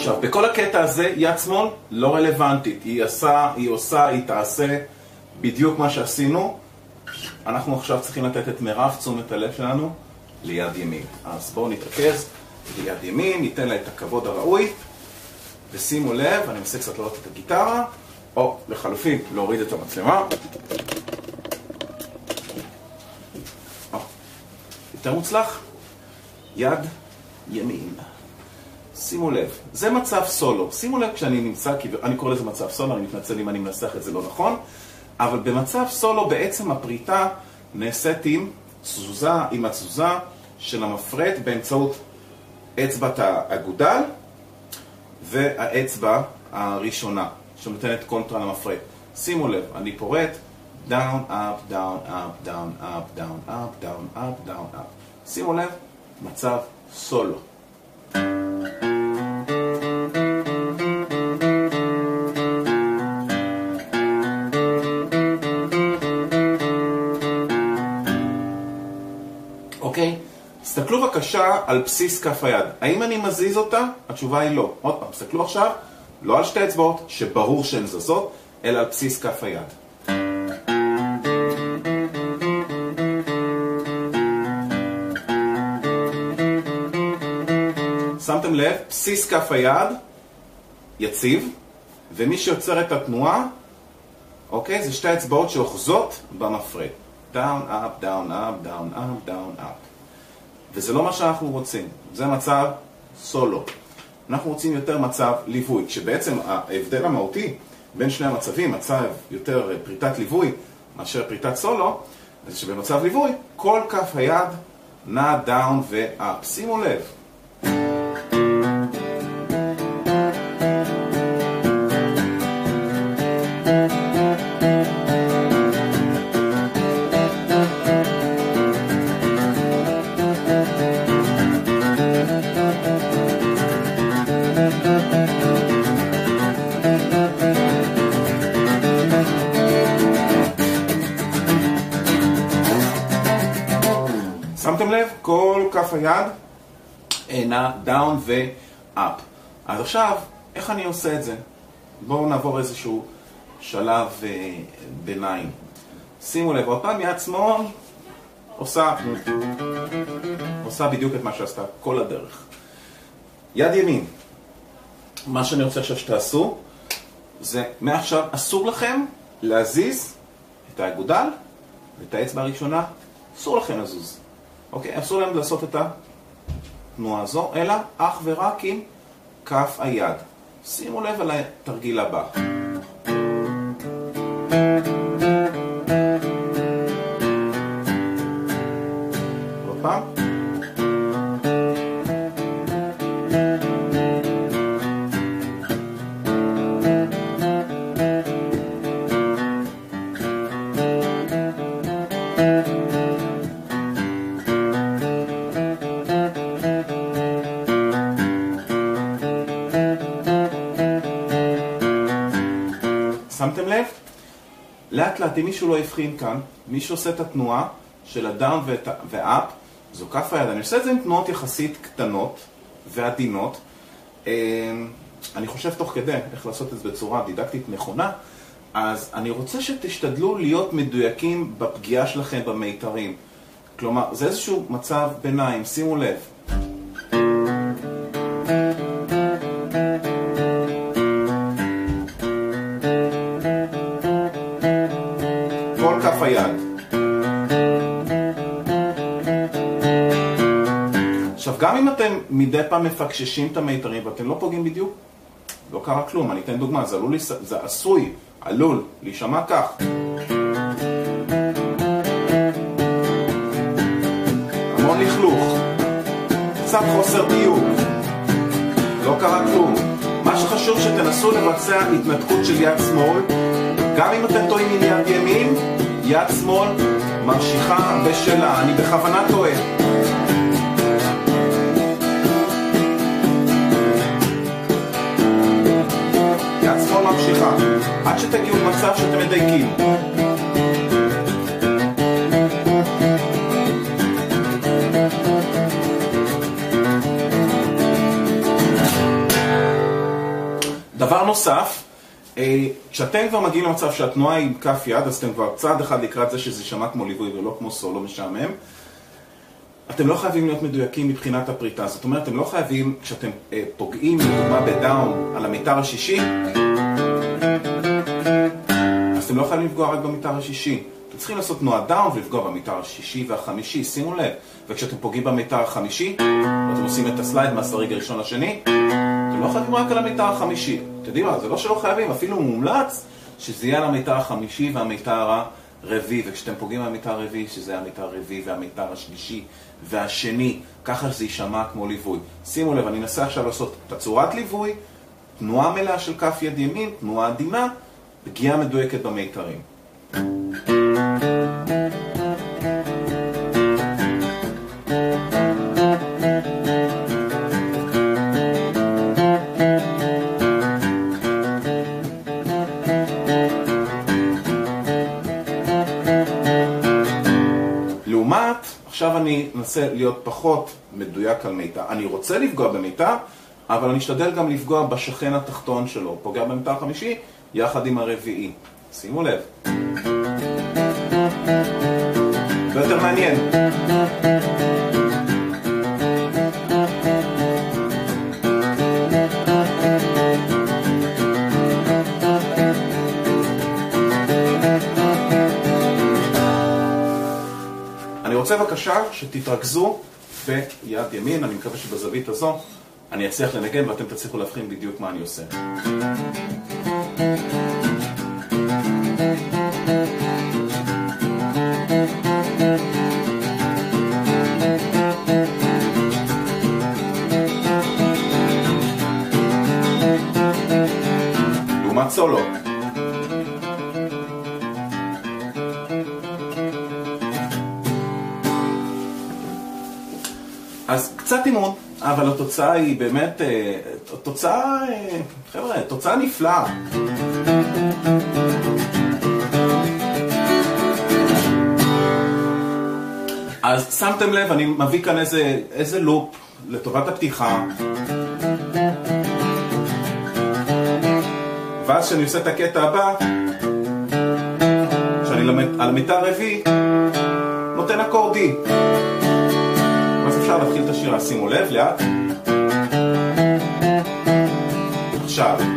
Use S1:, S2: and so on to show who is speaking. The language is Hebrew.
S1: עכשיו, בכל הקטע הזה, יד שמאל לא רלוונטית. היא תעשה בדיוק מה שעשינו. אנחנו עכשיו צריכים לתת את מרב תשומת הלב שלנו ליד ימין. אז בואו נתרכז ליד ימין, ניתן לה את הכבוד הראוי, ושימו לב, אני מנסה קצת להעלות את הגיטרה, או לחלופין, להוריד את המצלמה. יותר מוצלח, יד ימין. שימו לב, זה מצב סולו. שימו לב כשאני נמצא, אני קורא לזה מצב סולו, אני מתנצל אם אני מנסח את זה לא נכון, אבל במצב סולו בעצם הפריטה נעשית עם התזוזה של המפרט באמצעות אצבעת האגודל והאצבע הראשונה שנותנת קונטרה למפרט. שימו לב, אני פורט down, up, down, up, down, up, down, up, down, up, down, up. שימו לב, מצב סולו. אוקיי? תסתכלו בבקשה על בסיס כף היד. האם אני מזיז אותה? התשובה היא לא. עוד פעם, תסתכלו עכשיו, לא על שתי אצבעות, שברור שהן זזות, אלא על בסיס כף היד. שמתם לב, בסיס כף היד יציב, ומי שיוצר את התנועה, אוקיי, זה שתי אצבעות שאוחזות במפרט. down, up, down, up, down, up, down, up. וזה לא מה שאנחנו רוצים. זה מצב סולו. אנחנו רוצים יותר מצב ליווי, כשבעצם ההבדל המהותי בין שני המצבים, מצב יותר פריטת ליווי מאשר פריטת סולו, זה שבמצב ליווי, כל כף היד נע דאון ואפ. שימו לב. שמתם לב? כל כף היד נע דאון ואפ. אז עכשיו, איך אני עושה את זה? בואו נעבור איזשהו שלב ביניים. שימו לב, עוד פעם יד שמאל עושה בדיוק את מה שעשתה כל הדרך. יד ימין, מה שאני רוצה עכשיו שתעשו, זה מעכשיו אסור לכם להזיז את האגודל ואת האצבע הראשונה, אסור לכם לזוז. אוקיי, אסור להם לעשות את התנועה הזו, אלא אך ורק עם כף היד. שימו לב על התרגיל הבא. עוד פעם. שמתם לב? לאט לאט, אם מישהו לא הבחין כאן, מי שעושה את התנועה של הדאון והאפ, זו כף היד. אני עושה את זה עם תנועות יחסית קטנות ועדינות. אני חושב תוך כדי איך לעשות את זה בצורה דידקטית נכונה, אז אני רוצה שתשתדלו להיות מדויקים בפגיעה שלכם במיתרים. כלומר, זה איזשהו מצב ביניים, שימו לב. כל כף היד. עכשיו, גם אם אתם מדי פעם מפקששים את המיתרים ואתם לא פוגעים בדיוק, לא קרה כלום. אני אתן דוגמה, זה עלול להישמע כך. המון לכלוך, קצת חוסר דיוק, לא קרה כלום. מה שחשוב שתנסו לבצע התנתקות של יד שמאל, גם אם אתם טועים עם יד ימין, יד שמאל ממשיכה בשלה. אני בכוונה טועה. יד שמאל ממשיכה, עד שתגיעו למצב שאתם מדייקים. דבר נוסף, כשאתם כבר מגיעים למצב שהתנועה היא עם כף יד, אז אתם כבר צעד אחד לקראת זה שזה שמע כמו ליווי ולא כמו סולו משעמם. אתם לא חייבים להיות מדויקים מבחינת הפריטה. זאת אומרת, אתם לא חייבים, כשאתם פוגעים לדוגמה בדאון על המיתר השישי, אז אתם לא חייבים לפגוע רק במיתר השישי. אתם צריכים לעשות תנועה דאון ולפגוע במיתר השישי והחמישי, שימו לב. וכשאתם פוגעים במיתר החמישי, ואתם עושים את הסלייד מהסריג הראשון לשני, אתם לא חייבים רק על המיתר החמישי. אתם יודעים מה, זה לא שלא חייבים, אפילו מומלץ שזה יהיה על המיתר החמישי והמיתר הרביעי, וכשאתם פוגעים במיתר הרביעי, שזה המיתר הרביעי והמיתר השלישי והשני, ככה שזה יישמע כמו ליווי. שימו לב, אני אנסה עכשיו לעשות את הצורת ליווי, תנועה מלאה של כף יד ימין, תנועה עדינה, פגיעה מדויקת במיתרים. לעומת, עכשיו אני אנסה להיות פחות מדויק על מיתר. אני רוצה לפגוע במיתר, אבל אני אשתדל גם לפגוע בשכן התחתון שלו. פוגע במיתר החמישי יחד עם הרביעי. שימו לב. זה יותר מעניין. אני רוצה בבקשה שתתרכזו ביד ימין, אני מקווה שבזווית הזו אני אצליח לנגן ואתם תצליחו להבחין בדיוק מה אני עושה. לעומת סולו. אז קצת אימון, אבל התוצאה היא באמת, תוצאה נפלאה. אז שמתם לב, אני מביא כאן איזה לופ לטובת הפתיחה. ואז כשאני עושה את הקטע הבא, שאני על המיתר הרביעי, נותן אקורדי. אז אפשר להתחיל את השירה, שימו לב, לאט. עכשיו.